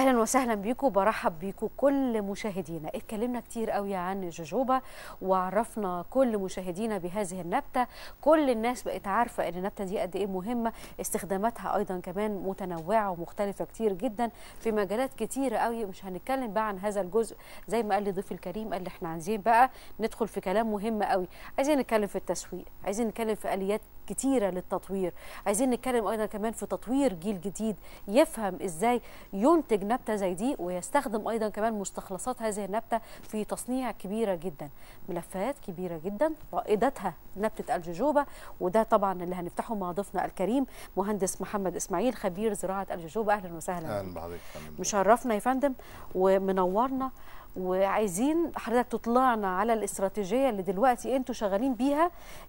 اهلا وسهلا بيكم، برحب بيكم كل مشاهدينا. اتكلمنا كتير قوي عن الجوجوبا وعرفنا كل مشاهدينا بهذه النبته. كل الناس بقت عارفه ان النبته دي قد ايه مهمه، استخداماتها ايضا كمان متنوعه ومختلفه كتير جدا في مجالات كتيره قوي. مش هنتكلم بقى عن هذا الجزء زي ما قال لي ضيف الكريم، قال لي احنا عايزين بقى ندخل في كلام مهم قوي. عايزين نتكلم في التسويق، عايزين نتكلم في اليات كتيره للتطوير، عايزين نتكلم ايضا كمان في تطوير جيل جديد يفهم ازاي ينتج نبته زي دي ويستخدم ايضا كمان مستخلصات هذه النبته في تصنيع كبيره جدا، ملفات كبيره جدا رائدتها نبته الجوجوبا. وده طبعا اللي هنفتحه مع ضيفنا الكريم مهندس محمد اسماعيل خبير زراعه الجوجوبا. اهلا وسهلا. اهلا بحضرتك يا فندم. مشرفنا يا فندم ومنورنا، وعايزين حضرتك تطلعنا على الاستراتيجيه اللي دلوقتي انتوا شغالين بيها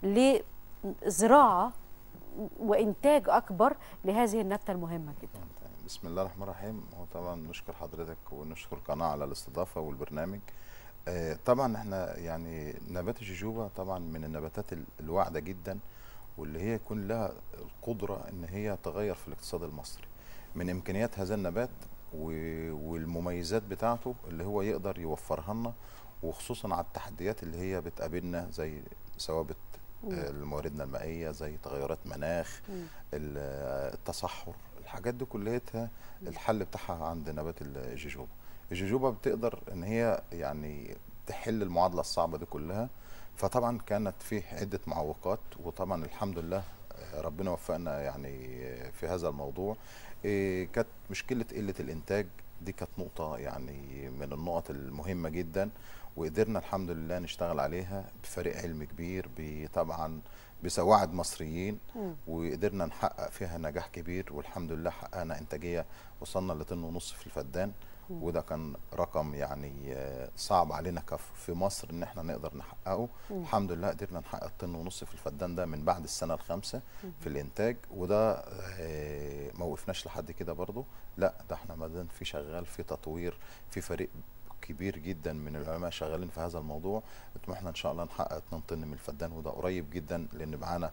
لزراعه وانتاج اكبر لهذه النبته المهمه جدا. بسم الله الرحمن الرحيم. وطبعا نشكر حضرتك ونشكر القناه على الاستضافه والبرنامج. طبعا احنا يعني نبات الجوجوبا طبعا من النباتات الواعده جدا، واللي هي يكون لها القدره ان هي تغير في الاقتصاد المصري. من امكانيات هذا النبات والمميزات بتاعته اللي هو يقدر يوفرها لنا، وخصوصا على التحديات اللي هي بتقابلنا زي ثوابت مواردنا المائيه، زي تغيرات مناخ، التصحر، الحاجات دي كلها الحل بتاعها عند نبات الجوجوبا. الجوجوبا بتقدر ان هي يعني تحل المعادله الصعبه دي كلها. فطبعا كانت في عده معوقات، وطبعا الحمد لله ربنا وفقنا يعني في هذا الموضوع. كانت مشكله قله الانتاج، دي كانت نقطه يعني من النقط المهمه جدا، وقدرنا الحمد لله نشتغل عليها بفريق علم كبير، طبعا بسواعد مصريين، وقدرنا نحقق فيها نجاح كبير. والحمد لله حققنا انتاجيه وصلنا لطن ونص في الفدان، وده كان رقم يعني صعب علينا في مصر ان احنا نقدر نحققه. الحمد لله قدرنا نحقق طن ونص في الفدان ده من بعد السنه الخامسه في الانتاج. وده ما وقفناش لحد كده برضه، لا ده احنا مازال في شغال في تطوير، في فريق كبير جدا من العلماء شغالين في هذا الموضوع. طموحنا ان شاء الله نحقق 2 طن من الفدان، وده قريب جدا لان معانا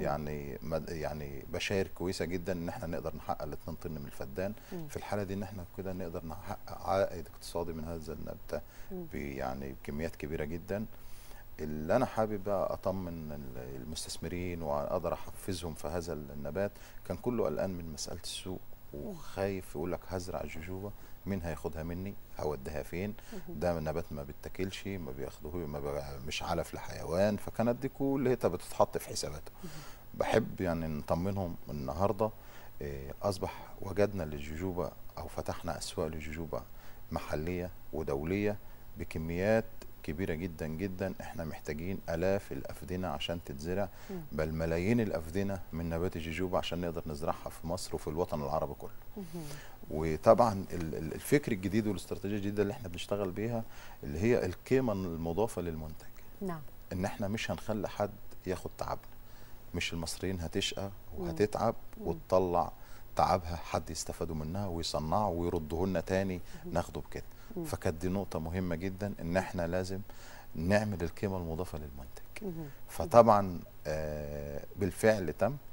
يعني بشاير كويسه جدا ان احنا نقدر نحقق ال 2 طن من الفدان. في الحاله دي ان احنا كده نقدر نحقق عائد اقتصادي من هذا النبته يعني بكميات كبيره جدا. اللي انا حابب بقى اطمن المستثمرين واقدر احفزهم في هذا النبات. كان كله قلقان من مساله السوق وخايف يقول لك هزرع الجوجوبا، مين هياخدها مني؟ هوديها فين؟ ده نبات ما بيتاكلش، ما بياخدوه، مش علف لحيوان. فكانت دي كلها بتتحط في حساباته. بحب يعني نطمنهم النهارده اصبح وجدنا للجوجوبا او فتحنا اسواق للجوجوبا محليه ودوليه بكميات كبيره جدا جدا. احنا محتاجين الاف الافدنه عشان تتزرع، بل ملايين الافدنه من نبات الجوجوبا عشان نقدر نزرعها في مصر وفي الوطن العربي كله. وطبعا الفكر الجديد والاستراتيجيه الجديده اللي احنا بنشتغل بيها اللي هي القيمه المضافه للمنتج. نعم. ان احنا مش هنخلي حد ياخد تعبنا، مش المصريين هتشقى وهتتعب وتطلع تعبها حد يستفادوا منها ويصنعوا ويردوه لنا تاني ناخده بكده. فكانت دي نقطة مهمة جدا ان احنا لازم نعمل القيمة المضافة للمنتج. فطبعا بالفعل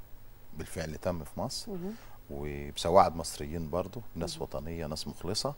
تم في مصر، وبسواعد مصريين برضو، ناس وطنية، ناس مخلصة.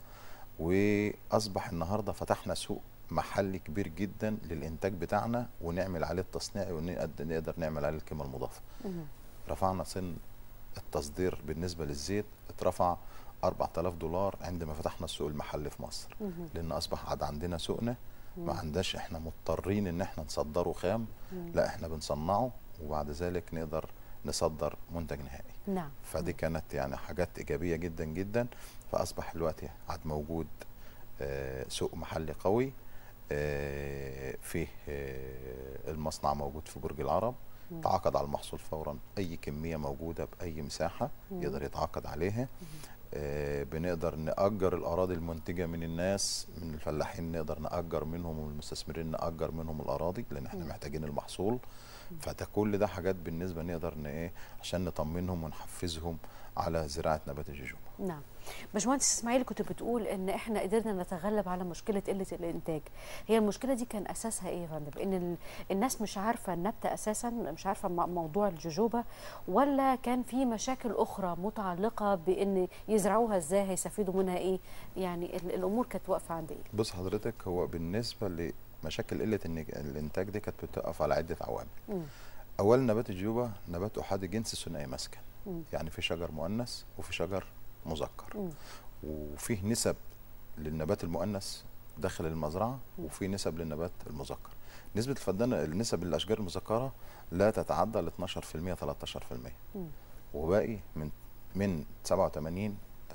واصبح النهاردة فتحنا سوق محلي كبير جدا للانتاج بتاعنا، ونعمل عليه التصنيع ونقدر نعمل عليه القيمة المضافة. رفعنا سن التصدير بالنسبة للزيت، اترفع 4000 دولار عندما فتحنا السوق المحلي في مصر، لان اصبح عندنا سوقنا، ما عندناش احنا مضطرين ان احنا نصدره خام، لا احنا بنصنعه وبعد ذلك نقدر نصدر منتج نهائي. نعم. فدي كانت يعني حاجات ايجابيه جدا جدا. فاصبح دلوقتي عاد موجود سوق محلي قوي، فيه المصنع موجود في برج العرب، تعاقد على المحصول فورا. اي كميه موجوده باي مساحه يقدر يتعاقد عليها. بنقدر نأجر الأراضي المنتجة من الناس، من الفلاحين نقدر نأجر منهم، والمستثمرين نأجر منهم الأراضي، لأن احنا محتاجين المحصول. فده كل ده حاجات بالنسبه نقدر ايه عشان نطمنهم ونحفزهم على زراعه نبات الجوجوبا. نعم. باشمهندس اسماعيل، كنت بتقول ان احنا قدرنا نتغلب على مشكله قله الانتاج. هي المشكله دي كان اساسها ايه يا فندم؟ ان الناس مش عارفه النبته اساسا، مش عارفه موضوع الجوجوبا، ولا كان في مشاكل اخرى متعلقه بان يزرعوها ازاي، هيستفيدوا منها ايه؟ يعني الامور كانت واقفه عند ايه؟ بص حضرتك، هو بالنسبه لمشاكل قله الانتاج دي كانت بتقف على عده عوامل. اولا نبات الجوجوبا نبات احادي جنس ثنائي مسكن، يعني في شجر مؤنث وفي شجر مذكر، وفيه نسب للنبات المؤنث داخل المزرعه وفي نسب للنبات المذكر. نسبه الفدان النسب للاشجار المذكره لا تتعدى ال 12% 13%، وباقي من 87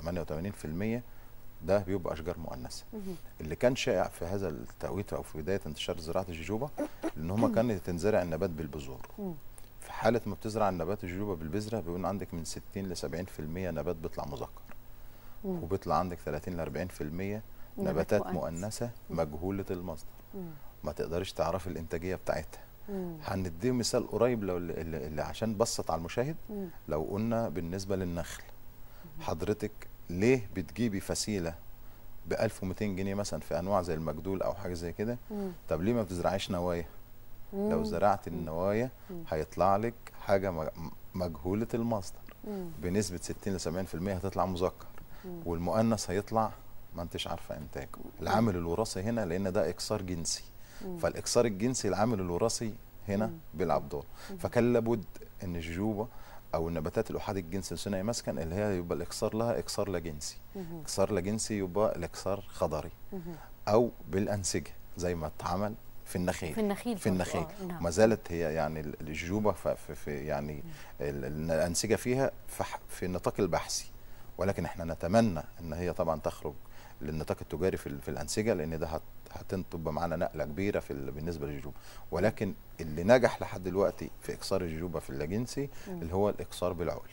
88% ده بيبقى اشجار مؤنثه. اللي كان شائع في هذا التوقيت او في بدايه انتشار زراعه الجوجوبا ان هما كانت تنزرع النبات بالبذور. في حاله ما بتزرع النبات الجوجوبا بالبذره بيكون عندك من 60 ل 70% نبات بيطلع مذكر، وبيطلع عندك 30 ل 40% نباتات مؤنثه مجهوله المصدر، ما تقدرش تعرفي الانتاجيه بتاعتها. هنديه مثال قريب لو اللي عشان بسط على المشاهد. لو قلنا بالنسبه للنخل، حضرتك ليه بتجيبي فسيله ب 1200 جنيه مثلا في انواع زي المجدول او حاجه زي كده؟ طب ليه ما بتزرعيش نوايا؟ لو زرعت النوايا هيطلع لك حاجه مجهوله المصدر بنسبه 60 ل 70% هتطلع مذكر، والمؤنث هيطلع ما انتش عارفه انتاجه. العامل الوراثي هنا، لان ده اكسار جنسي، فالاكسار الجنسي العامل الوراثي هنا بيلعب دور. فكان لابد ان الجوجوبا او النباتات الاحادي الجنس الثنائي مسكن اللي هي يبقى الاكسار لها اكسار لا جنسي. اكسار لا جنسي يبقى الاكسار خضري او بالانسجه زي ما اتعمل في النخيل. في النخيل ما زالت هي يعني الجوجوبا في يعني الانسجه فيها في النطاق البحثي، ولكن احنا نتمنى ان هي طبعا تخرج للنطاق التجاري في الانسجه، لان ده هتبقى معانا نقله كبيره بالنسبه للجوجوبا. ولكن اللي نجح لحد دلوقتي في اكسار الجوجوبا في اللاجنسي اللي هو الاكسار بالعقل.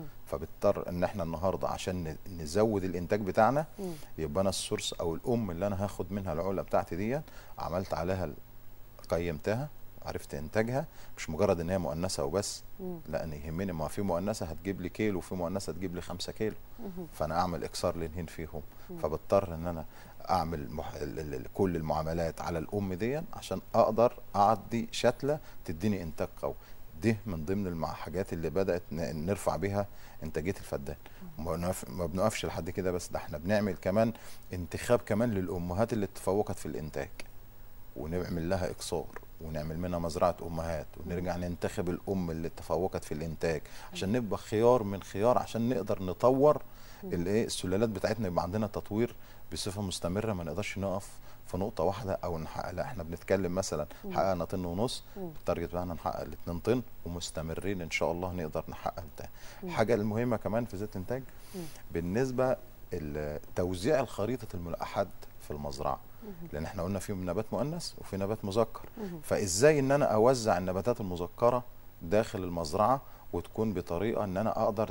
فبضطر ان احنا النهارده عشان نزود الانتاج بتاعنا يبقى انا السورس او الام اللي انا هاخد منها العقله بتاعتي دي عملت عليها، قيمتها، عرفت انتاجها، مش مجرد ان هي مؤنثه وبس، لا انا يهمني ما في مؤنثه هتجيب لي كيلو وفي مؤنثه تجيب لي 5 كيلو، فانا اعمل اكسار لنهين فيهم. فبضطر ان انا اعمل كل المعاملات على الام دي عشان اقدر اعدي شتله تديني انتاج قوي. دي من ضمن الحاجات اللي بدات نرفع بيها انتاجيه الفدان. ما بنقفش لحد كده بس، ده احنا بنعمل كمان انتخاب كمان للامهات اللي تفوقت في الانتاج، ونعمل لها اكسار ونعمل منها مزرعه امهات، ونرجع ننتخب الام اللي تفوقت في الانتاج عشان نبقى خيار من خيار، عشان نقدر نطور السلالات بتاعتنا، يبقى عندنا تطوير بصفه مستمره. ما نقدرش نقف في نقطه واحده او نحقق، لا احنا بنتكلم مثلا حققنا طن ونص، التارجت بتاعنا نحقق ال2 طن ومستمرين ان شاء الله نقدر نحقق ده. الحاجه المهمه كمان في ذات الانتاج بالنسبه توزيع الخريطه الملقحات في المزرعه، لان احنا قلنا في نبات مؤنث وفي نبات مذكر، فازاي ان انا اوزع النباتات المذكره داخل المزرعه وتكون بطريقه ان انا اقدر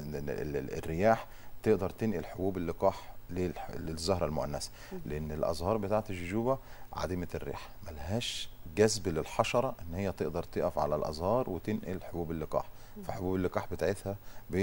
الرياح تقدر تنقل حبوب اللقاح للزهره المؤنثه، لان الازهار بتاعه الجوجوبا عديمه الريح، ملهاش جذب للحشره ان هي تقدر تقف على الازهار وتنقل حبوب اللقاح، فحبوب اللقاح بتاعتها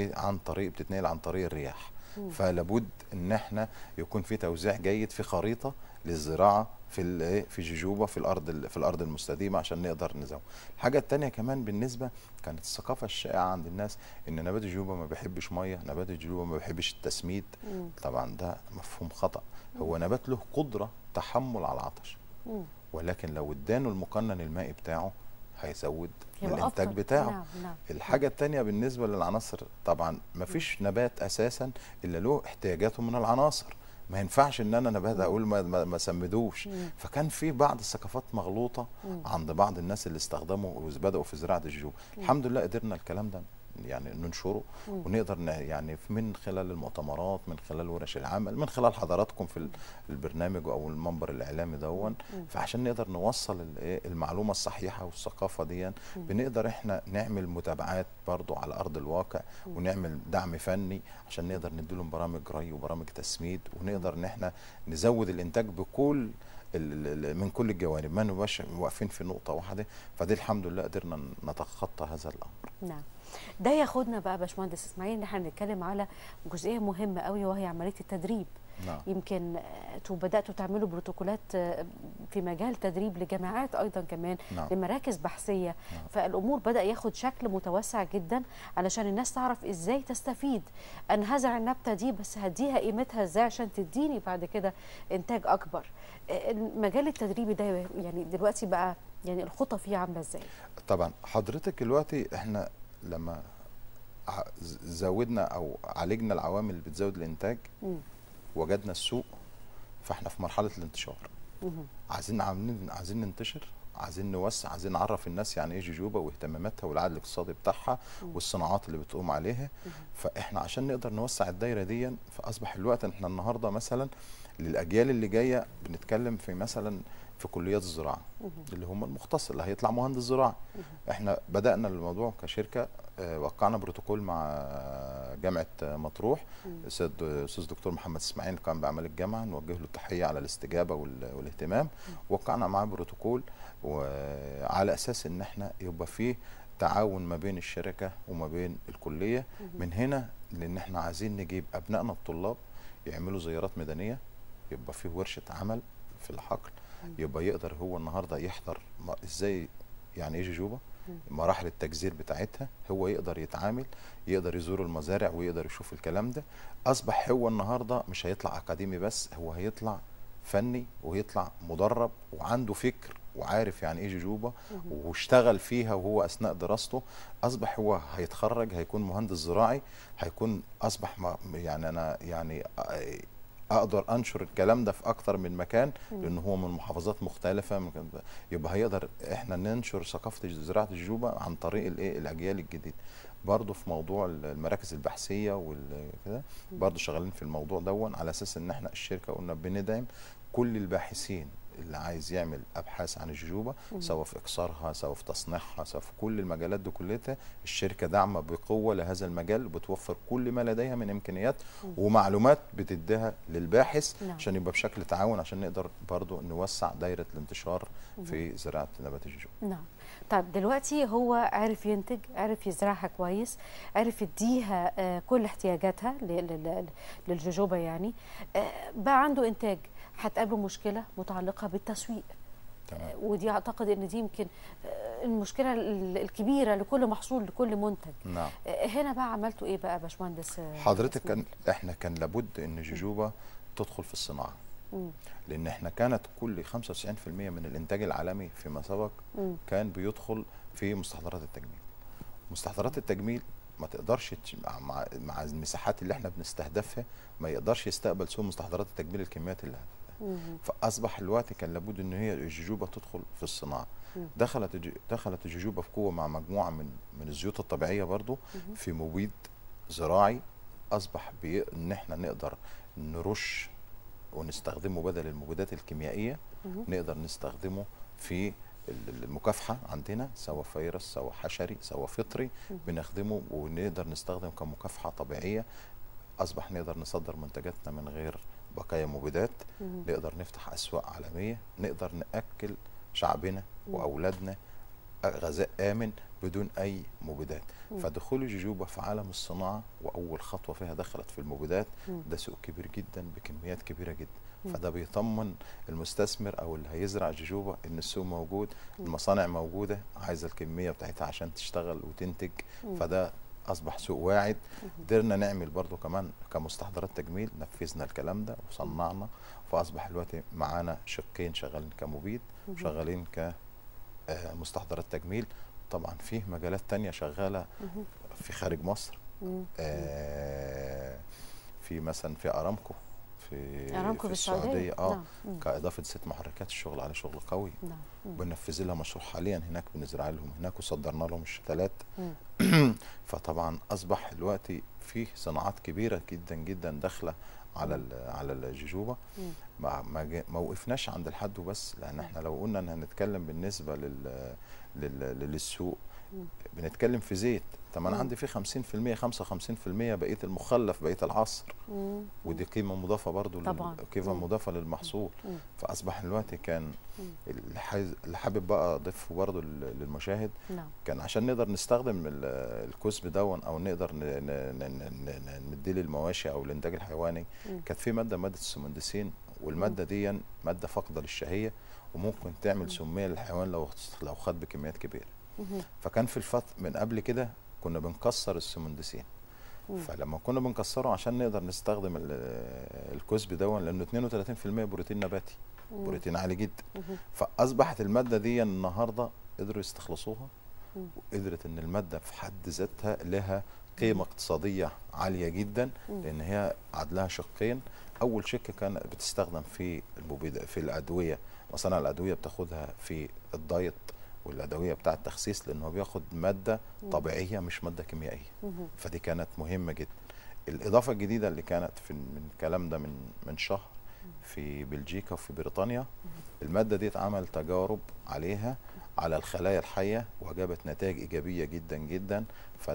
بتتنقل عن طريق الرياح. فلابد ان احنا يكون في توزيع جيد في خريطه للزراعه في جوجوبا في الارض المستديمه عشان نقدر نزود. الحاجه الثانيه كمان بالنسبه كانت الثقافه الشائعه عند الناس ان نبات الجوجوبا ما بيحبش ميه، نبات الجوجوبا ما بيحبش التسميد. طبعا ده مفهوم خطا، هو نبات له قدره تحمل على العطش، ولكن لو ادانه المقنن المائي بتاعه هيزود من الانتاج بتاعه. نعم. الحاجه الثانيه بالنسبه للعناصر، طبعا ما فيش نبات اساسا الا له احتياجاته من العناصر، ما ينفعش ان انا نبات اقول ما سمدوش. فكان في بعض الثقافات مغلوطه عند بعض الناس اللي استخدموا وبداوا في زراعه الجوجوبا. الحمد لله قدرنا الكلام ده يعني ننشره ونقدر يعني من خلال المؤتمرات، من خلال ورش العمل، من خلال حضراتكم في البرنامج او المنبر الاعلامي دون. فعشان نقدر نوصل المعلومه الصحيحه والثقافه دي، بنقدر احنا نعمل متابعات برضو على ارض الواقع، ونعمل دعم فني عشان نقدر نديلهم برامج ري وبرامج تسميد، ونقدر ان احنا نزود الانتاج بكل من كل الجوانب، ما نبقاش واقفين في نقطه واحده. فدي الحمد لله قدرنا نتخطى هذا الامر. نعم. ده ياخدنا بقى باشمهندس اسماعيل ان احنا نتكلم على جزئيه مهمه قوي، وهي عمليه التدريب. نعم. يمكن انتوا بداتوا تعملوا بروتوكولات في مجال تدريب لجامعات ايضا كمان. نعم. لمراكز بحثيه. نعم. فالامور بدا ياخد شكل متوسع جدا علشان الناس تعرف ازاي تستفيد. انا هزرع النبته دي بس هديها قيمتها ازاي عشان تديني بعد كده انتاج اكبر. المجال التدريبي ده يعني دلوقتي بقى يعني الخطه فيه عامله ازاي؟ طبعا حضرتك دلوقتي احنا لما زودنا او عالجنا العوامل اللي بتزود الانتاج، وجدنا السوق، فاحنا في مرحله الانتشار. عايزين ننتشر، عايزين نوسع، عايزين نعرف الناس يعني ايه جوجوبا واهتماماتها والعائد الاقتصادي بتاعها والصناعات اللي بتقوم عليها. فاحنا عشان نقدر نوسع الدايره دي، فاصبح الوقت احنا النهارده مثلا للاجيال اللي جايه بنتكلم في مثلا في كليات الزراعه اللي هم المختص اللي هيطلع مهندس زراعه. احنا بدانا الموضوع كشركه، وقعنا بروتوكول مع جامعه مطروح. الاستاذ دكتور محمد اسماعيل كان باعمال الجامعه، نوجه له التحيه على الاستجابه والاهتمام. وقعنا معاه بروتوكول وعلى اساس ان احنا يبقى فيه تعاون ما بين الشركه وما بين الكليه. من هنا لان احنا عايزين نجيب ابنائنا الطلاب يعملوا زيارات ميدانيه، يبقى فيه ورشه عمل في الحقل، يبقى يقدر هو النهارده يحضر ازاي يعني ايه جوجوبا، مراحل التجزير بتاعتها، هو يقدر يتعامل، يقدر يزور المزارع ويقدر يشوف الكلام ده. اصبح هو النهارده مش هيطلع اكاديمي بس، هو هيطلع فني ويطلع مدرب وعنده فكر وعارف يعني ايه جوجوبا واشتغل فيها وهو اثناء دراسته. اصبح هو هيتخرج هيكون مهندس زراعي، هيكون اصبح يعني انا يعني اقدر انشر الكلام ده في اكتر من مكان، لان هو من محافظات مختلفه. يبقى هيقدر احنا ننشر ثقافه زراعه الجوجوبا عن طريق الاجيال الجديده. برضه في موضوع المراكز البحثيه وكده برضه شغالين في الموضوع دون، على اساس ان احنا الشركه قلنا بندعم كل الباحثين اللي عايز يعمل ابحاث عن الجوجوبا، سواء في اقصارها سواء في تصنيعها سواء في كل المجالات دي كلها. الشركه داعمه بقوه لهذا المجال، بتوفر كل ما لديها من امكانيات ومعلومات بتديها للباحث عشان يبقى بشكل تعاون، عشان نقدر برضو نوسع دايره الانتشار في زراعه نبات الجوجوبا. نعم. طيب دلوقتي هو عرف ينتج، عرف يزرعها كويس، عرف يديها كل احتياجاتها للجوجوبا يعني، بقى عنده انتاج. هتقابله مشكله متعلقه بالتسويق. ودي اعتقد ان دي يمكن المشكله الكبيره لكل محصول لكل منتج. نعم. هنا بقى عملتوا ايه بقى يا باشمهندس؟ حضرتك احنا كان لابد ان جوجوبا تدخل في الصناعه، لان احنا كانت كل 95% من الانتاج العالمي فيما سبق كان بيدخل في مستحضرات التجميل. مستحضرات التجميل ما تقدرش مع المساحات اللي احنا بنستهدفها ما يقدرش يستقبل سوق مستحضرات التجميل الكميات اللي فاصبح الوقت كان لابد ان هي الجوجوبا تدخل في الصناعه. دخلت الجوجوبا بقوه مع مجموعه من الزيوت الطبيعيه برضو في مبيد زراعي. اصبح ان احنا نقدر نرش ونستخدمه بدل المبيدات الكيميائيه، نقدر نستخدمه في المكافحه عندنا، سواء فيروس سواء حشري سواء فطري، بنخدمه ونقدر نستخدم كمكافحه طبيعيه. اصبح نقدر نصدر منتجاتنا من غير بقايا مبيدات، نقدر نفتح اسواق عالميه، نقدر ناكل شعبنا واولادنا غذاء امن بدون اي مبيدات. فدخول الجوجوبا في عالم الصناعه واول خطوه فيها دخلت في المبيدات، ده سوق كبير جدا بكميات كبيره جدا. فده بيطمن المستثمر او اللي هيزرع جوجوبا ان السوق موجود، المصانع موجوده عايزه الكميه بتاعتها عشان تشتغل وتنتج. فده اصبح سوق واعد. قدرنا نعمل برضو كمان كمستحضرات تجميل، نفذنا الكلام ده وصنعنا، فاصبح دلوقتي معانا شقين شغالين كمبيد وشغالين كمستحضرات تجميل. طبعا فيه مجالات تانية شغاله في خارج مصر، في مثلا في ارامكو ارامكو في بالسعوديه. السعوديه نعم. كاضافه 6 محركات، الشغل عليه شغل قوي. نعم. بننفذ لها مشروع حاليا هناك، بنزرع لهم هناك وصدرنا لهم الشتلات. فطبعا اصبح دلوقتي في صناعات كبيره جدا جدا داخله على على الجوجوبا. ما وقفناش عند الحد وبس، لان احنا لو قلنا ان هنتكلم بالنسبه للسوق، بنتكلم في زيت. طب انا عندي فيه 50% 55% بقيه المخلف، بقيه العصر، ودي قيمه مضافه برضو، طبعا قيمه مضافه للمحصول. فاصبح دلوقتي كان اللي حابب بقى اضيفه برضو للمشاهد، كان عشان نقدر نستخدم الكسب دون، او نقدر نديه للمواشي او الانتاج الحيواني، كانت في ماده السمندسين، والماده دي ماده فاقده للشهيه، وممكن تعمل سميه للحيوان لو خد بكميات كبيره. فكان في من قبل كده كنا بنكسر السمندسين. فلما كنا بنكسره عشان نقدر نستخدم الكسب دون، لانه 32% بروتين نباتي، بروتين عالي جدا. فاصبحت الماده دي النهارده قدروا يستخلصوها، وقدرت ان الماده في حد ذاتها لها قيمه اقتصاديه عاليه جدا، لان هي عدلها شقين. اول شق كان بتستخدم في في الادويه، مصانع الادويه بتاخدها في الدايت والادويه بتاع التخسيس، لانه بياخد ماده طبيعيه مش ماده كيميائيه. فدي كانت مهمه جدا. الاضافه الجديده اللي كانت من الكلام ده من شهر في بلجيكا وفي بريطانيا، الماده دي اتعمل تجارب عليها على الخلايا الحيه، وجابت نتائج ايجابيه جدا جدا.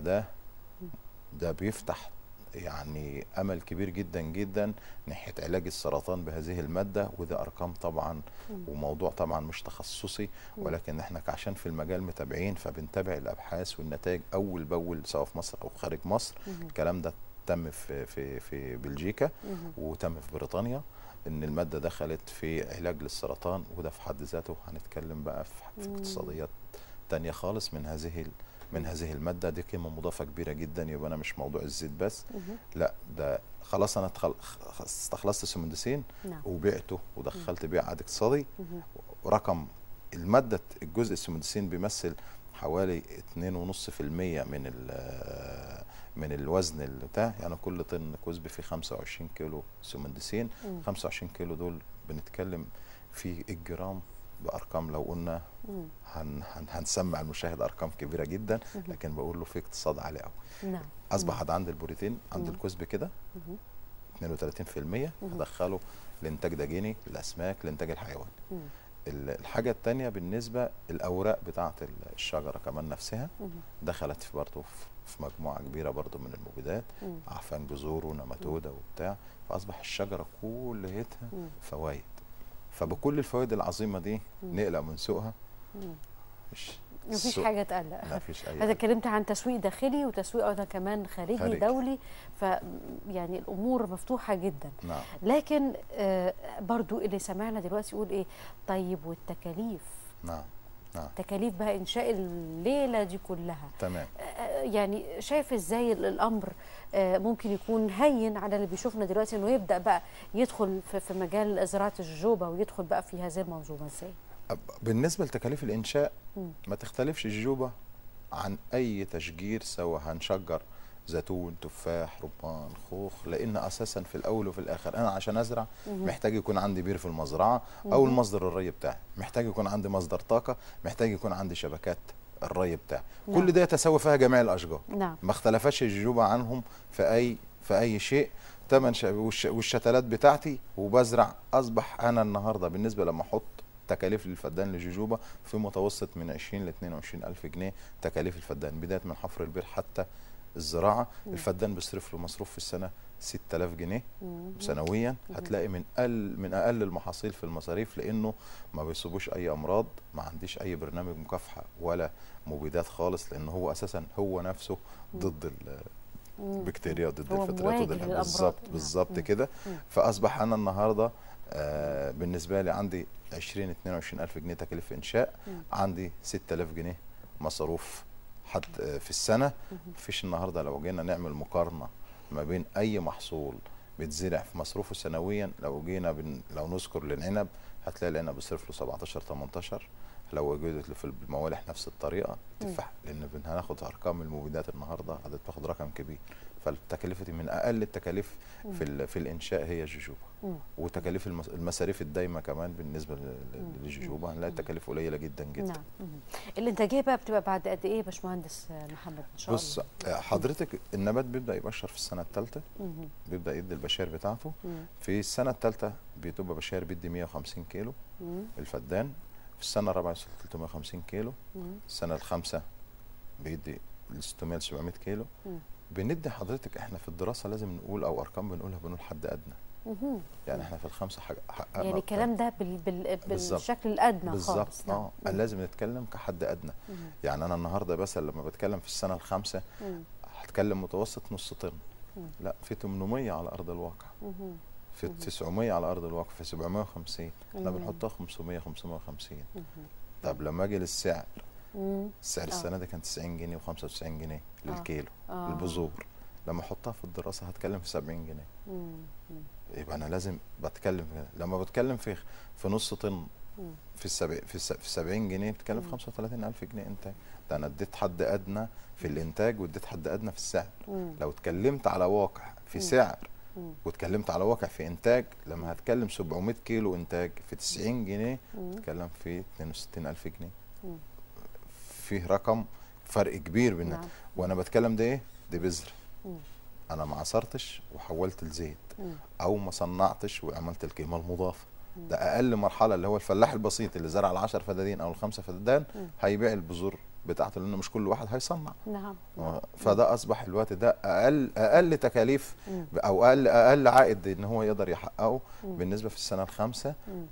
ده بيفتح يعني امل كبير جدا جدا ناحيه علاج السرطان بهذه الماده. وده ارقام طبعا وموضوع طبعا مش تخصصي، ولكن احنا عشان في المجال متابعين، فبنتابع الابحاث والنتائج اول باول، سواء في مصر او خارج مصر. الكلام ده تم في بلجيكا، وتم في بريطانيا، ان الماده دخلت في علاج للسرطان. وده في حد ذاته هنتكلم بقى في اقتصاديات تانية خالص من هذه الماده. دي قيمه مضافه كبيره جدا. يبقى انا مش موضوع الزيت بس، لا، ده خلاص انا استخلصت السمندسين وبعته ودخلت بيع عاد اقتصادي. ورقم الماده الجزء السمندسين بيمثل حوالي 2.5% من الوزن بتاع، يعني كل طن كزب فيه 25 كيلو سمندسين. 25 كيلو دول بنتكلم في الجرام بارقام، لو قلنا هنسمع المشاهد ارقام كبيره جدا، لكن بقول له في اقتصاد عالي قوي. اصبح عند البروتين عند الكزب كده 32%، هدخله لانتاج دجيني، الاسماك، الانتاج الحيواني. الحاجه الثانيه بالنسبه الاوراق بتاعه الشجره كمان نفسها، دخلت في برضه في مجموعه كبيره برضه من المبيدات، عفان جذور ونماتوده وبتاع. فاصبح الشجره كلها فوائد. فبكل الفوائد العظيمه دي نقلق من سوقها؟ مفيش حاجه تقلق. مفيش اي. انا اتكلمت عن تسويق داخلي وتسويق ايضا كمان خارجي دولي، يعني الامور مفتوحه جدا. نعم. لكن برضو اللي سمعنا دلوقتي يقول ايه؟ طيب والتكاليف؟ نعم. تكاليف بقى انشاء الليله دي كلها. تمام. يعني شايف ازاي الامر ممكن يكون هين على اللي بيشوفنا دلوقتي انه يبدا بقى يدخل في مجال زراعه الجوجوبا ويدخل بقى في هذه المنظومه ازاي؟ بالنسبه لتكاليف الانشاء ما تختلفش الجوجوبا عن اي تشجير، سواء هنشجر زيتون، تفاح، رمان، خوخ، لان اساسا في الاول وفي الاخر انا عشان ازرع محتاج يكون عندي بير في المزرعه او المصدر الري بتاعي، محتاج يكون عندي مصدر طاقه، محتاج يكون عندي شبكات الري بتاعي. كل ده يتساوى فيها جميع الاشجار. ما اختلفش الجوجوبا عنهم في اي شيء. والشتلات بتاعتي وبزرع. اصبح انا النهارده بالنسبه لما احط تكاليف للفدان للجوجوبا في متوسط من 20 ل 22 الف جنيه تكاليف الفدان، بدايه من حفر البير حتى الزراعه. الفدان بيصرف له مصروف في السنه 6000 جنيه سنويا. هتلاقي من اقل المحاصيل في المصاريف، لانه ما بيصيبوش اي امراض، ما عنديش اي برنامج مكافحه ولا مبيدات خالص، لان هو اساسا هو نفسه ضد البكتيريا وضد الفطريات وضد بالظبط كده. فاصبح انا النهارده بالنسبه لي عندي 22 الف جنيه تكاليف انشاء، عندي 6000 جنيه مصروف حتى في السنه. مفيش النهارده لو جينا نعمل مقارنه ما بين اي محصول بيتزرع في مصروفه سنويا، لو جينا لو نذكر للعنب، هتلاقي العنب بيصرف له 17 18، لو وجدت في الموالح نفس الطريقه تفاح، لان هناخد ارقام المبيدات النهارده هتاخد رقم كبير. فالتكلفه دي من اقل التكاليف في الانشاء هي الجوجوبا. وتكاليف المصاريف الدايمه كمان بالنسبه للجوجوبا هنلاقي التكاليف قليله جدا جدا. نعم. الانتاجيه بقى بتبقى بعد قد ايه يا باشمهندس محمد ان شاء الله؟ بص حضرتك، النبات بيبدا يبشر في السنه الثالثه، بيبدا يدي البشائر بتاعته. في السنه الثالثه بتبقى بشائر بيدي 150 كيلو الفدان. في السنه الرابعه 350 كيلو. السنه الخامسه بيدي 600 ل 700 كيلو. بندي حضرتك، احنا في الدراسه لازم نقول او ارقام بنقولها، بنقول حد ادنى. يعني احنا في الخمسه حققنا يعني الكلام ده بالشكل الادنى خالص. بالظبط. لازم نتكلم كحد ادنى. يعني انا النهارده بس لما بتكلم في السنه الخامسه هتكلم متوسط نص طن. لا، في 800 على ارض الواقع، في 900 على ارض الواقع، في 750. احنا بنحطها 500 550. طب لما اجي للسعر، السعر السنه دي كان 90 جنيه و95 جنيه للكيلو البذور. لما احطها في الدراسه هتكلم في 70 جنيه. يبقى انا لازم بتكلم لما بتكلم في نص طن في 70 جنيه بتتكلم في 35,000 جنيه انتاج. ده انا اديت حد ادنى في الانتاج واديت حد ادنى في السعر. لو اتكلمت على واقع في سعر واتكلمت على واقع في انتاج، لما هتكلم 700 كيلو انتاج في 90 جنيه بتتكلم في 62,000 جنيه. فيه رقم فرق كبير بيننا. وانا بتكلم ده ايه؟ دي بذر. انا ما عصرتش وحولت لزيت، او ما صنعتش وعملت القيمه المضافه. ده اقل مرحله، اللي هو الفلاح البسيط اللي زرع ال10 فدادين او ال5 فدان هيبيع البذور بتاعته، لانه مش كل واحد هيصنع. نعم. فده اصبح الوقت ده اقل تكاليف او اقل عائد ان هو يقدر يحققه. بالنسبه في السنه الخامسه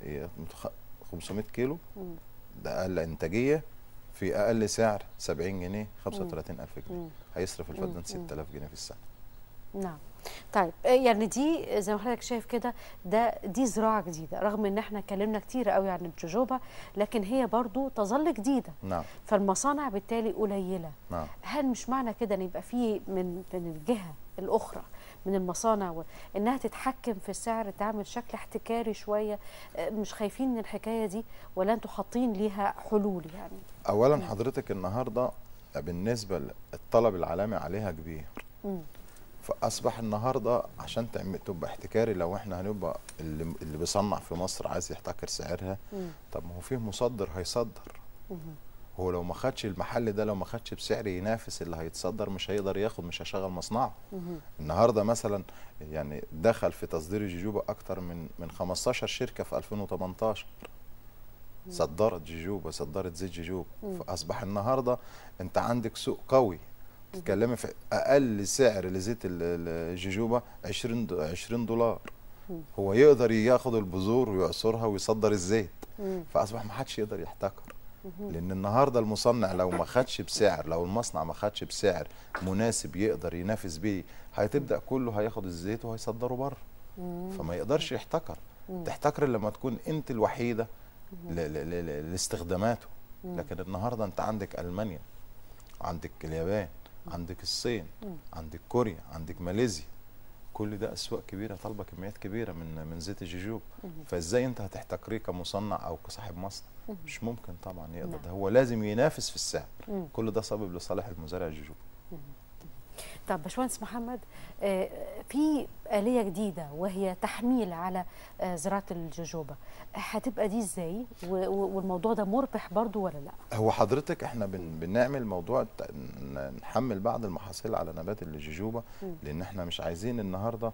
500 كيلو، ده اقل انتاجيه في اقل سعر 70 جنيه 35,000 جنيه. هيصرف الفدان 6,000 جنيه في السنه. نعم. طيب يعني دي زي ما حضرتك شايف كده، دي زراعه جديده، رغم ان احنا اتكلمنا كتير قوي عن الجوجوبا، لكن هي برضو تظل جديده. نعم. فالمصانع بالتالي قليله. نعم. هل مش معنى كده ان يبقى في من الجهه الاخرى من المصانع انها تتحكم في السعر، تعمل شكل احتكاري شويه؟ مش خايفين من الحكايه دي، ولا انتوا حاطين ليها حلول يعني؟ اولا حضرتك النهارده بالنسبه للطلب العالمي عليها كبير. فاصبح النهارده عشان تبقى احتكاري، لو احنا هنبقى اللي بيصنع في مصر عايز يحتكر سعرها، طب ما هو فيه مصدر هيصدر. هو لو ما خدش المحل ده، لو ما خدش بسعر ينافس اللي هيتصدر، مش هيقدر ياخد، مش هيشغل مصنعه. النهارده مثلا يعني دخل في تصدير الجوجوبا اكتر من 15 شركه في 2018 صدرت جوجوبا، صدرت زيت جوجوبا. فاصبح النهارده انت عندك سوق قوي. تتكلمي في اقل سعر لزيت الجوجوبا 20 دولار. هو يقدر ياخد البذور ويعصرها ويصدر الزيت. فاصبح ما حدش يقدر يحتكر، لان النهارده المصنع لو ما خدش بسعر، لو المصنع ما خدش بسعر مناسب يقدر ينافس بيه، هتبدا كله هياخد الزيت وهيصدره بره. فما يقدرش يحتكر. تحتكر لما تكون انت الوحيده لاستخداماته. لكن النهارده انت عندك المانيا، عندك اليابان، عندك الصين، عندك كوريا، عندك ماليزيا. كل ده اسواق كبيره طالبه كميات كبيره من زيت الجوجوبا. فازاي انت هتحتكريه كمصنع او كصاحب مصنع؟ مش ممكن طبعا يقدر. ده هو لازم ينافس في السعر. كل ده سبب لصالح المزارع الجوجوبا. طب باشمهندس محمد، في آلية جديدة وهي تحميل على زراعة الجوجوبا، هتبقى دي ازاي؟ والموضوع ده مربح برضو ولا لا؟ هو حضرتك احنا بنعمل موضوع نحمل بعض المحاصيل على نبات الجوجوبا، لان احنا مش عايزين النهارده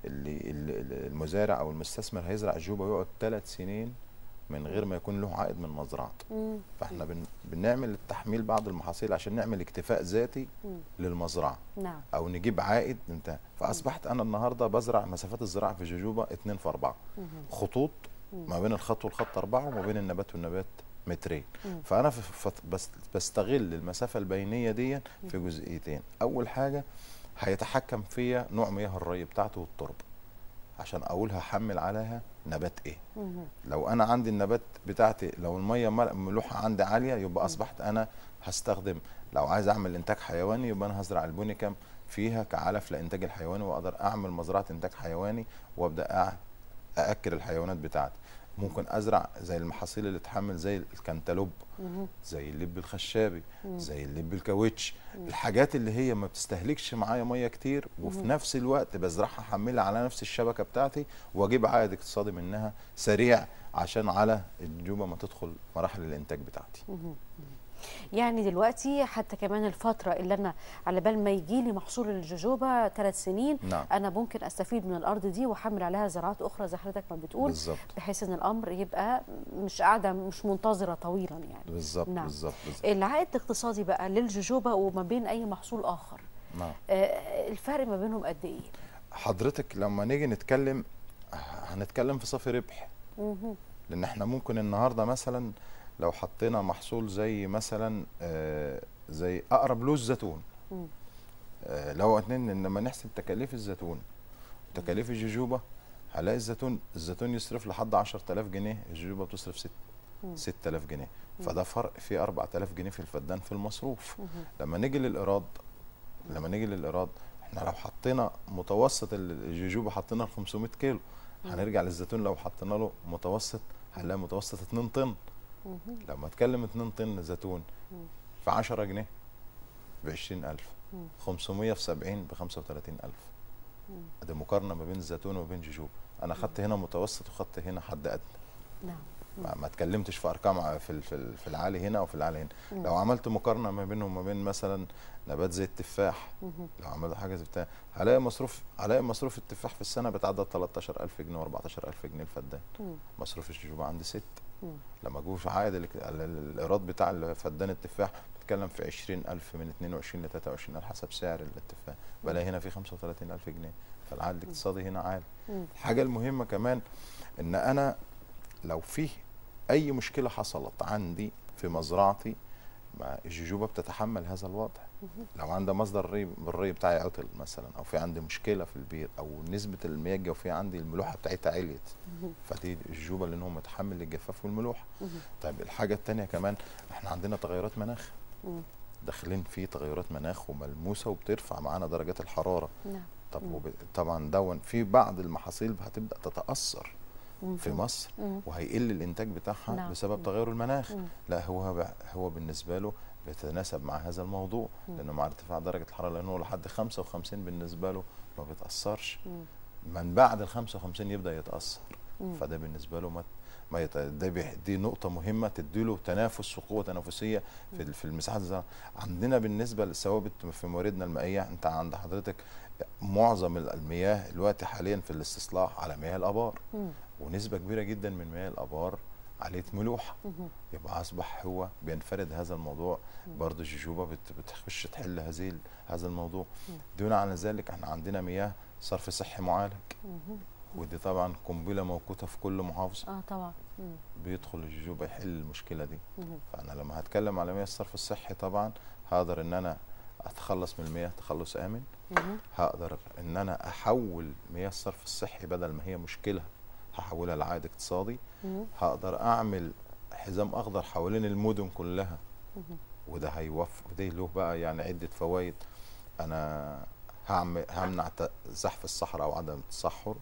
المزارع او المستثمر هيزرع الجوجوبا ويقعد 3 سنين من غير ما يكون له عائد من مزرعته. فاحنا بنعمل التحميل بعض المحاصيل عشان نعمل اكتفاء ذاتي للمزرعه. نعم. او نجيب عائد انت. فاصبحت انا النهارده بزرع مسافات الزراعه في جوجوبا 2 في 4 خطوط، ما بين الخط والخط 4، وما بين النبات والنبات مترين. فانا بستغل المسافه البينيه دي في جزئيتين. اول حاجه هيتحكم فيا نوع مياه الري بتاعته والتربه، عشان اقول هحمل عليها نبات ايه. لو انا عندي النبات بتاعتي لو الميه ملوحه عندي عاليه، يبقى اصبحت انا هستخدم، لو عايز اعمل انتاج حيواني يبقى انا هزرع البونيكام فيها كعلف لانتاج الحيواني، واقدر اعمل مزرعه انتاج حيواني وابدا ااكل الحيوانات بتاعتي. ممكن ازرع زي المحاصيل اللي تحمل زي الكنتالوب، زي اللب الخشابي، زي اللب الكاوتش، الحاجات اللي هي ما بتستهلكش معايا ميه كتير، وفي نفس الوقت بزرعها احملها على نفس الشبكه بتاعتي، واجيب عائد اقتصادي منها سريع عشان على الجوبه ما تدخل مراحل الانتاج بتاعتي. يعني دلوقتي حتى كمان الفترة اللي أنا على بال ما يجي لي محصول الجوجوبا 3 سنين، نعم. أنا ممكن أستفيد من الأرض دي وأحمل عليها زراعات أخرى زي حضرتك ما بتقول، بالظبط. بحيث إن الأمر يبقى مش قاعدة مش منتظرة طويلا يعني. بالظبط. نعم. بالظبط. العائد الاقتصادي بقى للجوجوبا وما بين أي محصول آخر، نعم. الفرق ما بينهم قد إيه؟ حضرتك لما نيجي نتكلم هنتكلم في صافي ربح، لأن احنا ممكن النهارده مثلا لو حطينا محصول زي مثلا زي اقرب لوز زيتون، لو اتنين لما نحسب تكاليف الزيتون وتكاليف الجوجوبا، هلاقي الزيتون يصرف لحد 10000 جنيه، الجوجوبا بتصرف 6000 جنيه، فده فرق في 4000 جنيه في الفدان في المصروف. لما نيجي للإيراد احنا لو حطينا متوسط الجوجوبا حطينا 500 كيلو، هنرجع للزيتون لو حطينا له متوسط هنلاقي متوسط 2 طن. لما اتكلم 2 طن زيتون في 10 جنيه ب 20000، 500 في 70 ب 35000. دي مقارنه ما بين الزيتون وما بين جوجوبا، انا خدت هنا متوسط وخدت هنا حد ادنى. نعم. ما اتكلمتش في ارقام في العالي هنا وفي العالي هنا. لو عملت مقارنه ما بينهم وما بين مثلا نبات زي التفاح، لو عملت حاجه زي بتاع هلاقي مصروف التفاح في السنه بتعدى 13000 جنيه و14000 جنيه الفدان. مصروف الجوجوبا عندي 6. لما اجوا في عائد الايراد بتاع فدان التفاح بتتكلم في 20000 من 22 ل 23000 حسب سعر التفاح، بلاقي هنا في 35000 جنيه، فالعائد الاقتصادي هنا عالي. الحاجه المهمه كمان ان انا لو فيه اي مشكله حصلت عندي في مزرعتي، الجوجوبا بتتحمل هذا الوضع. لو عندي مصدر الري بتاعي عطل مثلا، او في عندي مشكله في البير، او نسبه المياه الجوفيه عندي الملوحه بتاعتها عليت، فدي الجوجوبا لان هو متحمل للجفاف والملوحه. طيب الحاجه الثانيه كمان احنا عندنا تغيرات مناخ، داخلين في تغيرات مناخ وملموسه وبترفع معانا درجات الحراره. طب طبعا في بعض المحاصيل هتبدا تتاثر في مصر وهيقل الانتاج بتاعها بسبب تغير المناخ. لا هو بالنسبه له بيتناسب مع هذا الموضوع، لانه مع ارتفاع درجه الحراره لانه لحد 55 بالنسبه له ما بيتاثرش، من بعد ال 55 يبدا يتاثر. فده بالنسبه له دي نقطه مهمه تديله تنافس وقوه تنافسيه في المساحات الزراعيه. عندنا بالنسبه للثوابت في مواردنا المائيه، انت عند حضرتك معظم المياه دلوقتي حاليا في الاستصلاح على مياه الابار، ونسبه كبيره جدا من مياه الابار عليه ملوحه، يبقى اصبح هو بينفرد هذا الموضوع. برضه الجوجوبا بتخش تحل هذا الموضوع. دون عن ذلك احنا عندنا مياه صرف صحي معالج، ودي طبعا قنبله موقوته في كل محافظه. طبعا بيدخل الجوجوبا يحل المشكله دي. فانا لما هتكلم على مياه الصرف الصحي طبعا هقدر ان انا اتخلص من المياه تخلص امن، هقدر ان انا احول مياه الصرف الصحي بدل ما هي مشكله هحولها لعائد اقتصادي. هقدر اعمل حزام اخضر حوالين المدن كلها، وده هيوفر، وده له بقى يعني عده فوائد. انا همنع زحف الصحراء او عدم التصحر،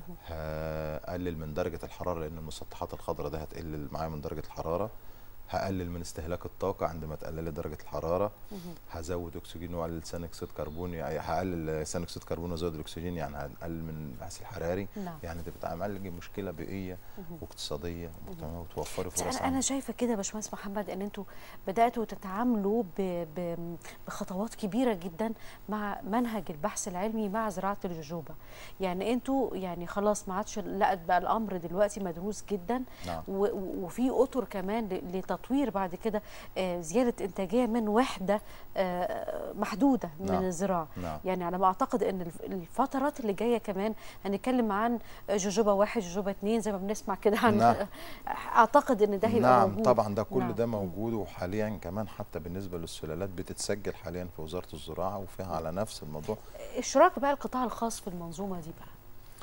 هقلل من درجه الحراره لان المسطحات الخضراء ده هتقلل معايا من درجه الحراره، هقلل من استهلاك الطاقه عندما تقلل درجه الحراره، هزود اكسجين واقلل ثاني اكسيد كربون، يعني هقلل ثاني اكسيد كربون وازود الاكسجين، يعني هنقلل من الانبعاث الحراري. يعني تبقى تعمل لي مشكله بيئيه واقتصاديه وتوفري فرص. انا شايفه كده يا باشمهندس محمد ان انتوا بداتوا تتعاملوا بخطوات كبيره جدا مع منهج البحث العلمي مع زراعه الجوجوبا. يعني انتوا يعني خلاص ما عادش، لا بقى الامر دلوقتي مدروس جدا. وفي اطر كمان لتطوير بعد كده زياده انتاجيه من وحده محدوده من الزراعه. يعني على ما اعتقد ان الفترات اللي جايه كمان هنتكلم عن جوجوبا 1 جوجوبا 2 زي ما بنسمع كده عن اعتقد ان ده هيبقى موجود. طبعا ده كل ده موجود، وحاليا كمان حتى بالنسبه للسلالات بتتسجل حاليا في وزاره الزراعه وفيها على نفس الموضوع. اشراك بقى القطاع الخاص في المنظومه دي بقى،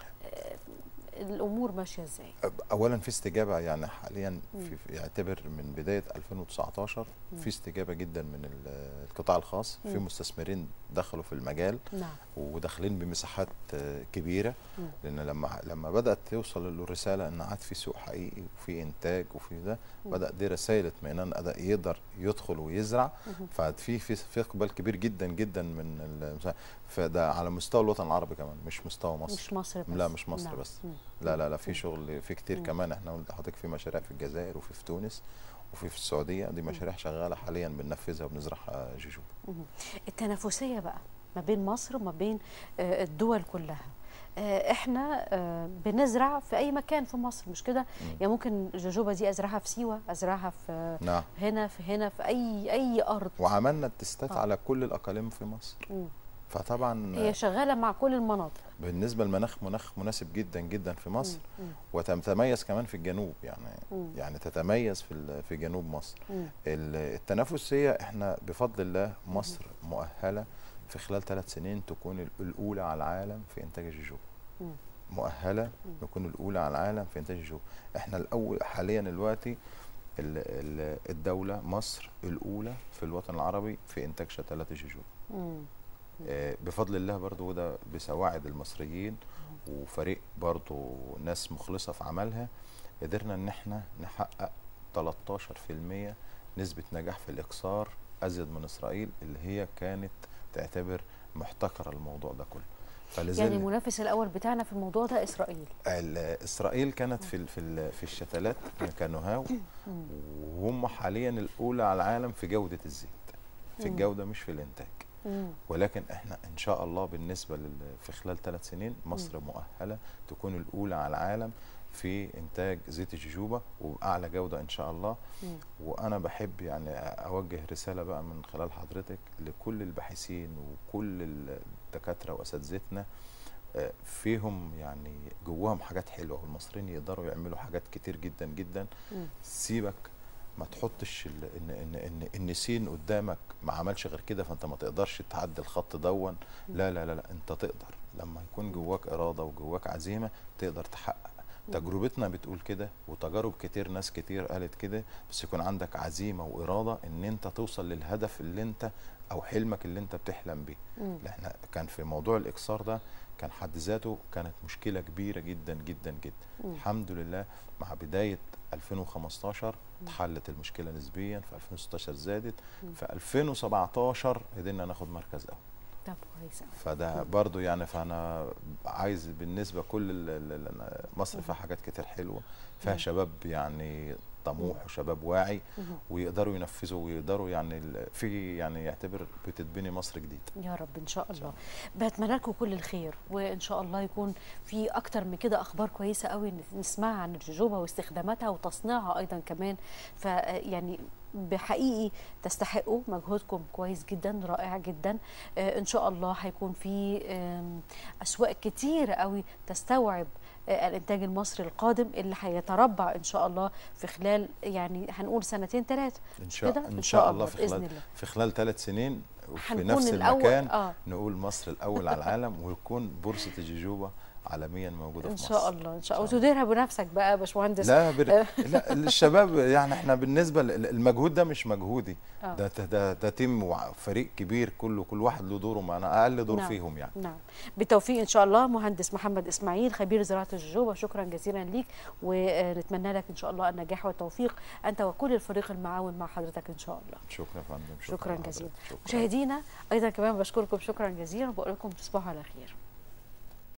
الامور ماشيه ازاي؟ اولا في استجابه، يعني حاليا يعتبر من بدايه 2019 في استجابه جدا من القطاع الخاص، في مستثمرين دخلوا في المجال وداخلين بمساحات كبيره، لان لما بدات توصل الرساله ان عاد في سوق حقيقي وفي انتاج وفي ده، بدا دي رسائل اطمئنان، بدا يقدر يدخل ويزرع. ففي اقبال كبير جدا جدا فده على مستوى الوطن العربي كمان، مش مستوى مصر. مش مصر بس. لا مش مصر بس. لا في شغل، في كتير كمان. احنا قلت لحضرتك في مشاريع في الجزائر وفي تونس وفي السعوديه، دي مشاريع شغاله حاليا بننفذها وبنزرعها جوجوبا. التنافسيه بقى ما بين مصر وما بين الدول كلها، احنا بنزرع في اي مكان في مصر مش كده؟ يعني ممكن جوجوبا دي ازرعها في سيوه، ازرعها في نعم. هنا في اي ارض، وعملنا التستات على كل الاقاليم في مصر. فطبعا هي شغاله مع كل المناطق. بالنسبه للمناخ، مناخ مناسب جدا جدا في مصر، وتتميز كمان في الجنوب، يعني تتميز في جنوب مصر. التنافسيه احنا بفضل الله مصر مؤهله في خلال 3 سنين تكون الاولى على العالم في انتاج الجوجوبا. مؤهله نكون الاولى على العالم في انتاج الجوجوبا. احنا الاول حاليا دلوقتي الدوله مصر الاولى في الوطن العربي في انتاج شتلات الجوجوبا. بفضل الله برضو، وده بسواعد المصريين وفريق برضو ناس مخلصة في عملها، قدرنا ان احنا نحقق 13% نسبة نجاح في الإقصار، أزيد من إسرائيل اللي هي كانت تعتبر محتكرة الموضوع ده كله. يعني المنافس الأول بتاعنا في الموضوع ده إسرائيل. إسرائيل كانت في الشتلات كانوا هاو، وهم حاليا الأولى على العالم في جودة الزيت، في الجودة مش في الإنتاج. ولكن احنا ان شاء الله بالنسبه في خلال 3 سنين مصر مؤهله تكون الاولى على العالم في انتاج زيت الجوجوبا وباعلى جوده ان شاء الله. وانا بحب يعني اوجه رساله بقى من خلال حضرتك لكل الباحثين وكل الدكاتره واساتذتنا، فيهم يعني جواهم حاجات حلوه، والمصريين يقدروا يعملوا حاجات كتير جدا جدا. سيبك ما تحطش ان سين قدامك ما عملش غير كده فانت ما تقدرش تعدي الخط دون. لا لا لا لا، انت تقدر لما يكون جواك اراده وجواك عزيمه تقدر تحقق. تجربتنا بتقول كده، وتجارب كتير ناس كتير قالت كده، بس يكون عندك عزيمه واراده ان انت توصل للهدف اللي انت او حلمك اللي انت بتحلم بيه. احنا كان في موضوع الاقصار ده كان حد ذاته كانت مشكله كبيره جدا جدا جدا. الحمد لله مع بدايه 2015 اتحلت المشكله نسبيا، في 2016 زادت، في 2017 قدرنا ناخد مركز اول. طب كويس. فده برضو يعني، فانا عايز بالنسبه كل مصر فيها حاجات كتير حلوه، فيها شباب يعني طموح وشباب واعي ويقدروا ينفذوا ويقدروا يعني في يعني يعتبر بتتبني مصر جديد. يا رب ان شاء الله. بتمنى لكم كل الخير، وان شاء الله يكون في اكتر من كده اخبار كويسه قوي نسمعها عن الجوجوبا واستخداماتها وتصنيعها ايضا كمان. فيعني بحقيقي تستحقوا مجهودكم كويس جدا، رائع جدا. ان شاء الله هيكون في اسواق كتير قوي تستوعب الانتاج المصري القادم اللي هيتربع ان شاء الله في خلال يعني هنقول 2 3 سنين ان شاء الله في خلال 3 سنين وفي نفس المكان نقول مصر الاول على العالم، ويكون بورصه الجوجوبا عالميا موجوده في مصر ان شاء الله. ان شاء الله. وتديرها بنفسك بقى يا باشمهندس. لا الشباب يعني احنا بالنسبه المجهود ده مش مجهودي، ده تيم وفريق كبير، كل واحد له دوره، ما انا اقل دور فيهم يعني. نعم. بالتوفيق ان شاء الله. مهندس محمد اسماعيل خبير زراعه الجوجوبا، شكرا جزيلا ليك، ونتمنى لك ان شاء الله النجاح والتوفيق انت وكل الفريق المعاون مع حضرتك ان شاء الله. شكرا يا فندم. شكرا جزيلا. مشاهدينا ايضا كمان بشكركم شكرا جزيلا، وبقول لكم تصبحوا على خير.